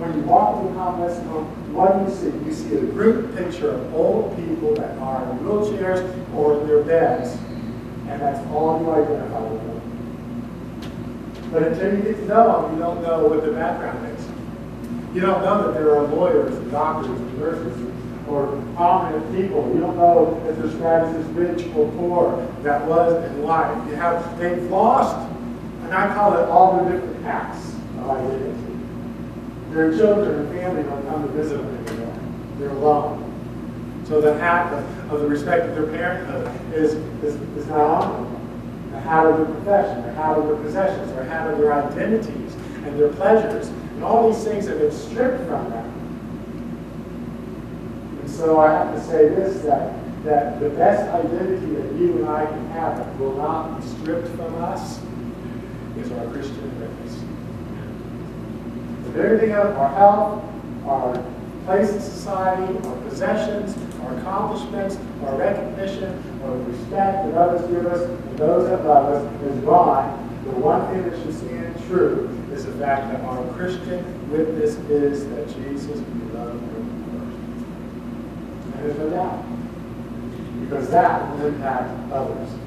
when you walk into a convalescent home, what do you see? You see a group picture of old people that are in wheelchairs or in their beds, and that's all you identify with them. But until you get to know them, you don't know what their background is. You don't know that there are lawyers and doctors and nurses or prominent people. You don't know if their status is rich or poor. That was in life. They've lost, and I call it all the different acts of identity. Their children and family don't come to visit them anymore. They're alone. So the hat of the respect of their parenthood is not on them. The hat of their profession, the hat of their possessions, the hat of their identities and their pleasures, and all these things have been stripped from them. And so I have to say this, that the best identity that you and I can have that will not be stripped from us is our Christian witness. With everything else, our health, our place in society, our possessions, our accomplishments, our recognition, our respect that others give us, and those that love us is gone. The one thing that should stand true is the fact that our Christian witness is that Jesus loved him first. And there's no doubt. Because that will impact others.